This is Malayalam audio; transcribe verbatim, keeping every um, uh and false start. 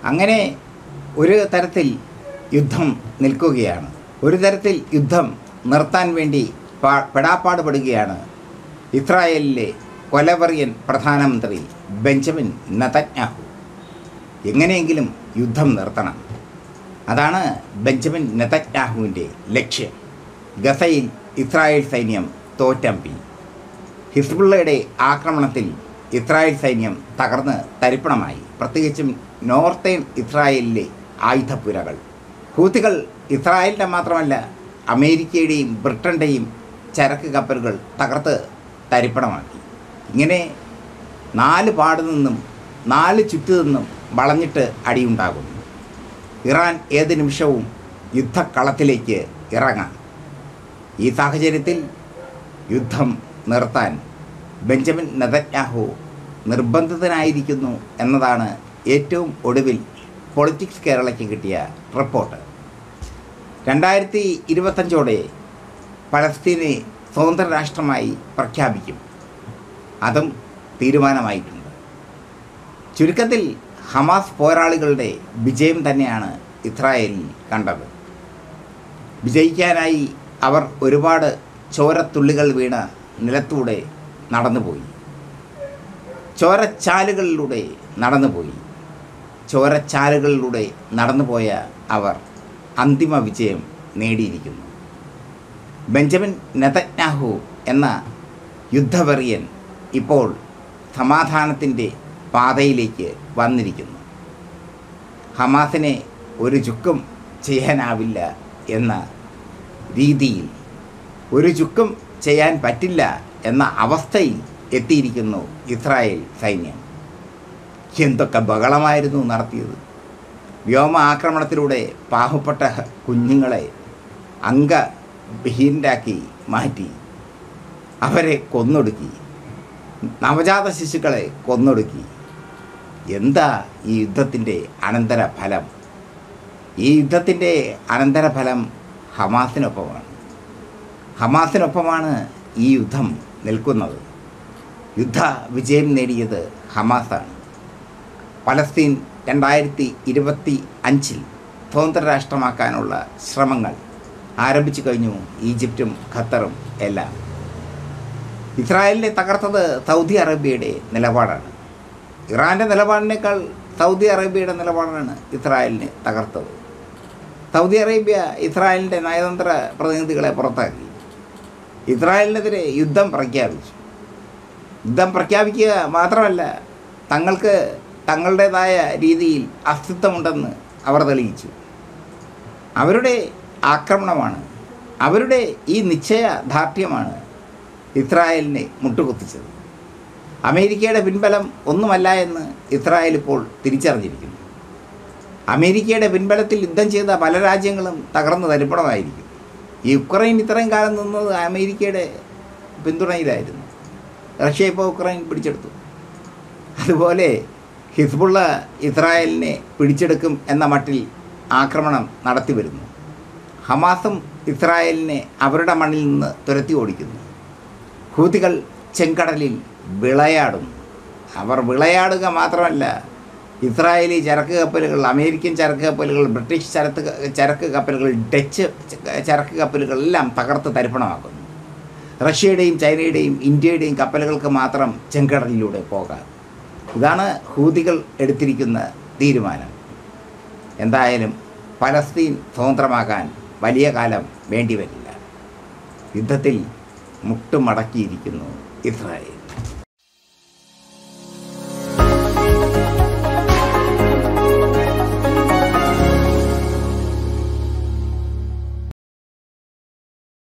അങ്ങനെ ഒരു തരത്തിൽ യുദ്ധം നിൽക്കുകയാണ്. ഒരു തരത്തിൽ യുദ്ധം നിർത്താൻ വേണ്ടി പാ പെടാപ്പാടുപെടുകയാണ് ഇസ്രായേലിലെ കൊലവെറിയൻ പ്രധാനമന്ത്രി ബെഞ്ചമിൻ നെതന്യാഹു. എങ്ങനെയെങ്കിലും യുദ്ധം നിർത്തണം, അതാണ് ബെഞ്ചമിൻ നെതന്യാഹുവിൻ്റെ ലക്ഷ്യം. ഗസയിൽ ഇസ്രായേൽ സൈന്യം തോറ്റമ്പി. ഹിസ്ബുള്ളയുടെ ആക്രമണത്തിൽ ഇസ്രായേൽ സൈന്യം തകർന്ന് തരിപ്പണമായി. പ്രത്യേകിച്ചും നോർത്തേൺ ഇസ്രായേലിലെ ആയുധപ്പുരകൾ. ഹൂത്തികൾ ഇസ്രായേലിൻ്റെ മാത്രമല്ല അമേരിക്കയുടെയും ബ്രിട്ടൻ്റെയും ചരക്ക് കപ്പലുകൾ തകർത്ത് തരിപ്പണമാക്കി. ഇങ്ങനെ നാല് പാടു നിന്നും നാല് ചുറ്റു നിന്നും വളഞ്ഞിട്ട് അടിയുണ്ടാകുന്നു. ഇറാൻ ഏത് നിമിഷവും യുദ്ധക്കളത്തിലേക്ക് ഇറങ്ങാം. ഈ സാഹചര്യത്തിൽ യുദ്ധം നിർത്താൻ ബെഞ്ചമിൻ നെതന്യാഹു നിർബന്ധിതനായിരിക്കുന്നു എന്നതാണ് ഏറ്റവും ഒടുവിൽ പൊളിറ്റിക്സ് കേരളയ്ക്ക് കിട്ടിയ റിപ്പോർട്ട്. രണ്ടായിരത്തി ഇരുപത്തഞ്ചോടെ പലസ്തീനെ സ്വതന്ത്ര രാഷ്ട്രമായി പ്രഖ്യാപിക്കും. അതും തീരുമാനമായിട്ടുണ്ട്. ചുരുക്കത്തിൽ ഹമാസ് പോരാളികളുടെ വിജയം തന്നെയാണ് ഇസ്രായേലിൽ കണ്ടത്. വിജയിക്കാനായി അവർ ഒരുപാട് ചോരത്തുള്ളികൾ വീണ നിലത്തൂടെ നടന്നുപോയി. ചോരച്ചാലുകളിലൂടെ നടന്നുപോയി. ചോരച്ചാലുകളിലൂടെ നടന്നുപോയ അവർ അന്തിമ വിജയം നേടിയിരിക്കുന്നു. ബെഞ്ചമിൻ നെതന്യാഹു എന്ന യുദ്ധവെറിയൻ ഇപ്പോൾ സമാധാനത്തിൻ്റെ പാതയിലേക്ക് വന്നിരിക്കുന്നു. ഹമാസിനെ ഒരു ചുക്കും ചെയ്യാനാവില്ല എന്ന രീതിയിൽ, ഒരു ചുക്കും ചെയ്യാൻ പറ്റില്ല എന്ന അവസ്ഥയിൽ എത്തിയിരിക്കുന്നു ഇസ്രായേൽ സൈന്യം. എന്തൊക്കെ ബഹളമായിരുന്നു നടത്തിയത്! വ്യോമ ആക്രമണത്തിലൂടെ പാവപ്പെട്ട കുഞ്ഞുങ്ങളെ അംഗവിഹീനരാക്കി മാറ്റി. അവരെ കൊന്നൊടുക്കി. നവജാത ശിശുക്കളെ കൊന്നൊടുക്കി. എന്താ ഈ യുദ്ധത്തിൻ്റെ അനന്തരഫലം? ഈ യുദ്ധത്തിൻ്റെ അനന്തരഫലം ഹമാസിനൊപ്പമാണ്. ഹമാസിനൊപ്പമാണ് ഈ യുദ്ധം നിൽക്കുന്നത്. യുദ്ധ വിജയം നേടിയത് ഹമാസാണ്. പലസ്തീൻ രണ്ടായിരത്തി ഇരുപത്തി അഞ്ചിൽ സ്വതന്ത്ര രാഷ്ട്രമാക്കാനുള്ള ശ്രമങ്ങൾ ആരംഭിച്ചു കഴിഞ്ഞു. ഈജിപ്തും ഖത്തറും എല്ലാം. ഇസ്രായേലിനെ തകർത്തത് സൗദി അറേബ്യയുടെ നിലപാടാണ്. ഇറാൻ്റെ നിലപാടിനേക്കാൾ സൗദി അറേബ്യയുടെ നിലപാടാണ് ഇസ്രായേലിനെ തകർത്തത്. സൗദി അറേബ്യ ഇസ്രായേലിൻ്റെ നയതന്ത്ര പ്രതിനിധികളെ പുറത്താക്കി. ഇസ്രായേലിനെതിരെ യുദ്ധം പ്രഖ്യാപിച്ചു. യുദ്ധം പ്രഖ്യാപിക്കുക മാത്രമല്ല, തങ്ങൾക്ക് തങ്ങളുടേതായ രീതിയിൽ അസ്തിത്വമുണ്ടെന്ന് അവർ തെളിയിച്ചു. അവരുടെ ആക്രമണമാണ്, അവരുടെ ഈ നിശ്ചയദാർഢ്യമാണ് ഇസ്രായേലിനെ മുട്ടുകുത്തിച്ചത്. അമേരിക്കയുടെ പിൻബലം ഒന്നുമല്ല എന്ന് ഇസ്രായേൽ ഇപ്പോൾ തിരിച്ചറിഞ്ഞിരിക്കുന്നു. അമേരിക്കയുടെ പിൻബലത്തിൽ യുദ്ധം ചെയ്ത പല രാജ്യങ്ങളും തകർന്നു തരിപ്പണമായിരിക്കും. ഈ യുക്രൈൻ ഇത്രയും കാലം നിന്നത് അമേരിക്കയുടെ പിന്തുണയിലായിരുന്നു. റഷ്യ ഇപ്പോൾ യുക്രൈൻ പിടിച്ചെടുത്തു. അതുപോലെ ഹിസ്ബുള്ള ഇസ്രായേലിനെ പിടിച്ചെടുക്കും എന്ന മട്ടിൽ ആക്രമണം നടത്തി വരുന്നു. ഹമാസും ഇസ്രായേലിനെ അവരുടെ മണ്ണിൽ നിന്ന് തുരത്തി ഓടിക്കുന്നു. ഹൂതികൾ ചെങ്കടലിൽ വിളയാടുന്നു. അവർ വിളയാടുക മാത്രമല്ല, ഇസ്രായേലി ചരക്ക് കപ്പലുകൾ, അമേരിക്കൻ ചരക്ക് കപ്പലുകൾ, ബ്രിട്ടീഷ് ചരക്ക് ചരക്ക് കപ്പലുകൾ, ഡച്ച് ചരക്ക് കപ്പലുകളെല്ലാം തകർത്ത് തരിപ്പണമാക്കുന്നു. റഷ്യയുടെയും ചൈനയുടെയും ഇന്ത്യയുടെയും കപ്പലുകൾക്ക് മാത്രം ചെങ്കടലിലൂടെ പോകാം. ഇതാണ് ഹൂതികൾ എടുത്തിരിക്കുന്ന തീരുമാനം. എന്തായാലും പലസ്തീൻ സ്വതന്ത്രമാകാൻ വലിയ കാലം വേണ്ടിവരില്ല. യുദ്ധത്തിൽ മുട്ടുമടക്കിയിരിക്കുന്നു ഇസ്രായേൽ.